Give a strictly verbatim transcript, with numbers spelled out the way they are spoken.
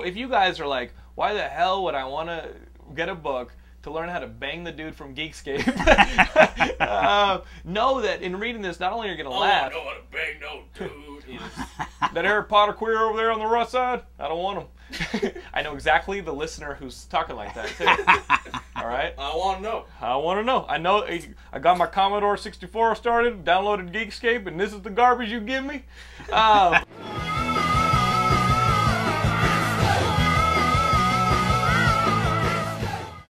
if you guys are like, why the hell would I want to get a book to learn how to bang the dude from Geekscape? uh, know that in reading this, not only are you going to laugh. I don't know how to bang no dude. That Harry Potter queer over there on the right side, I don't want him. I know exactly the listener who's talking like that, too. All right? I want to know. I want to know. I know. I got my Commodore sixty-four started, downloaded Geekscape, and this is the garbage you give me? Um,